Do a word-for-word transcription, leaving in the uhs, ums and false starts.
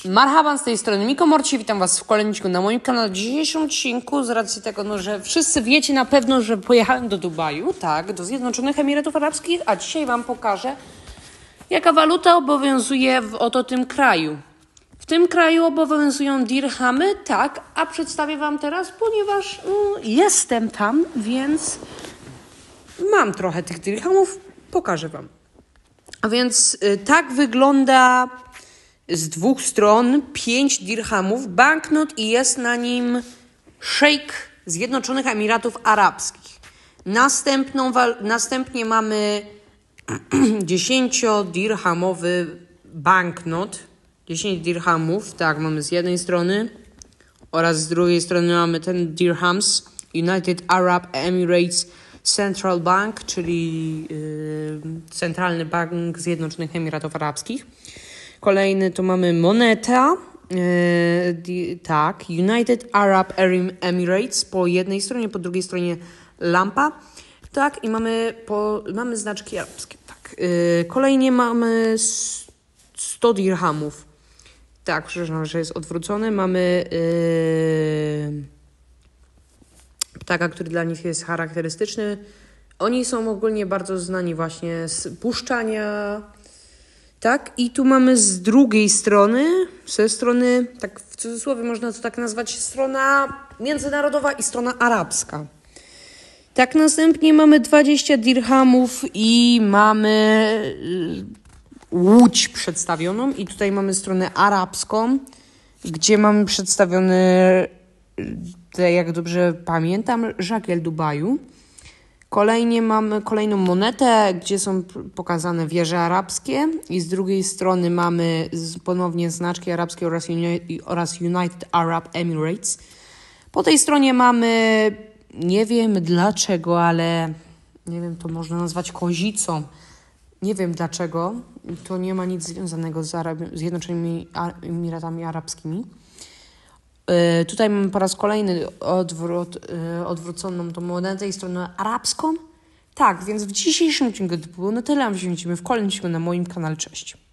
Marhaban, z tej strony Miko Morci, witam Was w kolejnym odcinku na moim kanale. W dzisiejszym odcinku, z racji tego, no, że wszyscy wiecie na pewno, że pojechałem do Dubaju, tak, do Zjednoczonych Emiratów Arabskich, a dzisiaj Wam pokażę, jaka waluta obowiązuje w oto tym kraju. W tym kraju obowiązują dirhamy, tak, a przedstawię Wam teraz, ponieważ no, jestem tam, więc mam trochę tych dirhamów, pokażę Wam. A więc y, tak wygląda z dwóch stron pięć dirhamów, banknot i jest na nim szejk Zjednoczonych Emiratów Arabskich. Następną, następnie mamy dziesięciodirhamowy banknot, dziesięć dirhamów, tak, mamy z jednej strony oraz z drugiej strony mamy ten dirhams United Arab Emirates Central Bank, czyli yy, Centralny Bank Zjednoczonych Emiratów Arabskich. Kolejny to mamy moneta, yy, di, tak, United Arab Emirates po jednej stronie, po drugiej stronie lampa, tak, i mamy, po, mamy znaczki arabskie, tak. Yy, kolejnie mamy sto dirhamów, tak, przepraszam, że jest odwrócony, mamy yy, ptaka, który dla nich jest charakterystyczny. Oni są ogólnie bardzo znani właśnie z puszczania. Tak, i tu mamy z drugiej strony, ze strony, tak w cudzysłowie można to tak nazwać, strona międzynarodowa i strona arabska. Tak, następnie mamy dwadzieścia dirhamów i mamy łódź przedstawioną i tutaj mamy stronę arabską, gdzie mamy przedstawiony, jak dobrze pamiętam, żagiel Dubaju. Kolejnie mamy kolejną monetę, gdzie są pokazane wieże arabskie i z drugiej strony mamy ponownie znaczki arabskie oraz, Uni- oraz United Arab Emirates. Po tej stronie mamy, nie wiem dlaczego, ale nie wiem, to można nazwać kozicą. Nie wiem dlaczego, to nie ma nic związanego z Arab- Zjednoczonymi Emiratami Arabskimi. Yy, tutaj mamy po raz kolejny odwrót, yy, odwróconą tą monetę i stronę arabską. Tak, więc w dzisiejszym odcinku to było na tyle, a my się widzimy w kolejnym odcinku na moim kanale. Cześć.